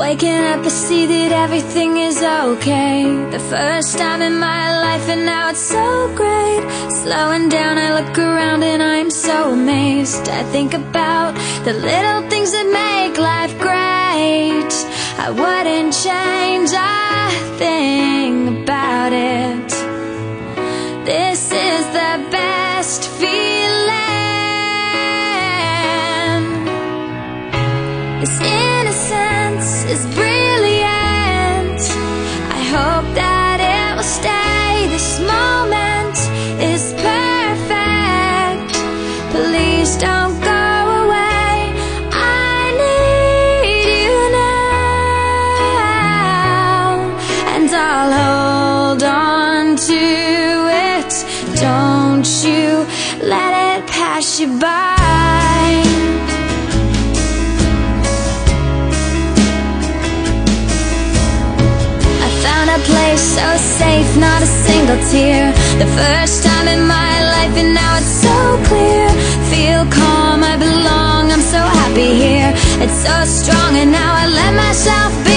Waking up, I see that everything is okay. The first time in my life, and now it's so great. Slowing down, I look around and I'm so amazed. I think about the little things that make life great. I wouldn't change a thing about it. This is the best feeling. This innocence is brilliant. I hope that it will stay. This moment is perfect. Please don't go away. I need you now, and I'll hold on to it. Don't you let it pass you by. A place so safe, not a single tear. The first time in my life, and now it's so clear. Feel calm, I belong, I'm so happy here. It's so strong, and now I let myself be.